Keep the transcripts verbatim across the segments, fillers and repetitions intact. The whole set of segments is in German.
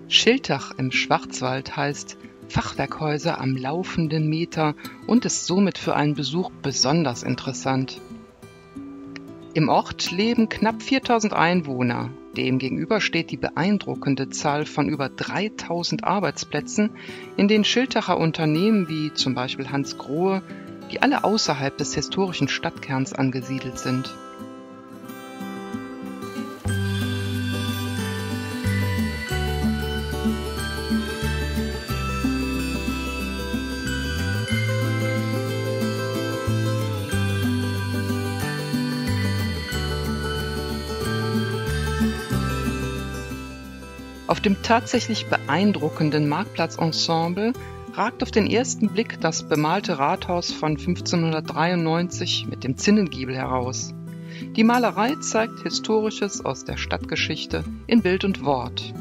Schiltach im Schwarzwald heißt Fachwerkhäuser am laufenden Meter und ist somit für einen Besuch besonders interessant. Im Ort leben knapp viertausend Einwohner. Dem gegenüber steht die beeindruckende Zahl von über dreitausend Arbeitsplätzen in den Schiltacher Unternehmen wie zum Beispiel Hans Grohe, die alle außerhalb des historischen Stadtkerns angesiedelt sind. Auf dem tatsächlich beeindruckenden Marktplatzensemble ragt auf den ersten Blick das bemalte Rathaus von fünfzehnhundertdreiundneunzig mit dem Zinnengiebel heraus. Die Malerei zeigt Historisches aus der Stadtgeschichte in Bild und Wort.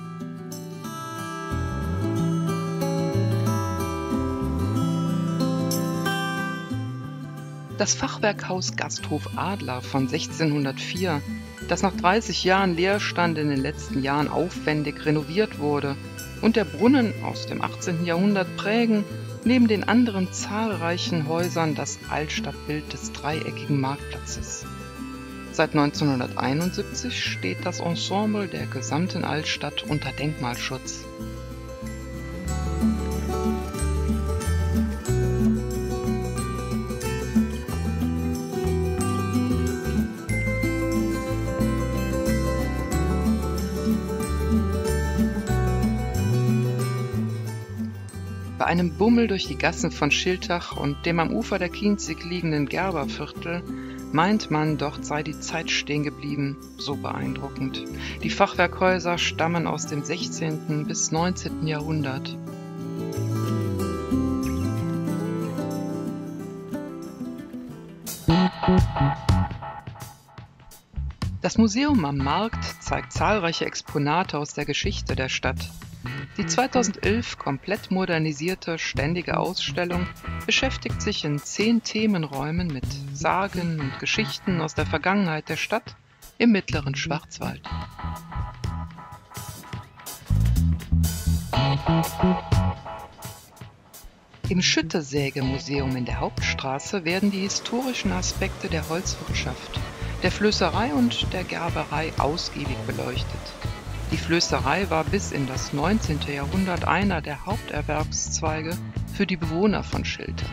Das Fachwerkhaus Gasthof Adler von sechzehnhundertvier, das nach dreißig Jahren Leerstand in den letzten Jahren aufwendig renoviert wurde, und der Brunnen aus dem achtzehnten Jahrhundert prägen neben den anderen zahlreichen Häusern das Altstadtbild des dreieckigen Marktplatzes. Seit neunzehnhunderteinundsiebzig steht das Ensemble der gesamten Altstadt unter Denkmalschutz. Bei einem Bummel durch die Gassen von Schiltach und dem am Ufer der Kinzig liegenden Gerberviertel meint man, dort sei die Zeit stehen geblieben, so beeindruckend. Die Fachwerkhäuser stammen aus dem sechzehnten bis neunzehnten Jahrhundert. Das Museum am Markt zeigt zahlreiche Exponate aus der Geschichte der Stadt. Die zweitausendelf komplett modernisierte ständige Ausstellung beschäftigt sich in zehn Themenräumen mit Sagen und Geschichten aus der Vergangenheit der Stadt im mittleren Schwarzwald. Im Schüttesägemuseum in der Hauptstraße werden die historischen Aspekte der Holzwirtschaft, der Flößerei und der Gerberei ausgiebig beleuchtet. Die Flößerei war bis in das neunzehnte Jahrhundert einer der Haupterwerbszweige für die Bewohner von Schiltach.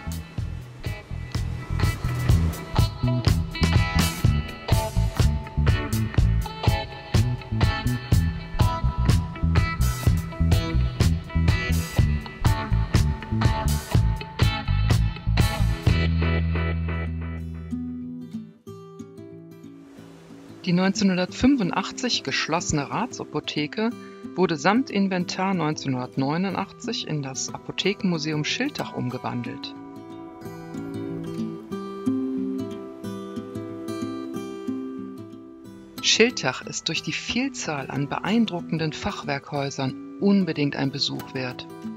Die neunzehnhundertfünfundachtzig geschlossene Ratsapotheke wurde samt Inventar neunzehnhundertneunundachtzig in das Apothekenmuseum Schiltach umgewandelt. Schiltach ist durch die Vielzahl an beeindruckenden Fachwerkhäusern unbedingt ein Besuch wert.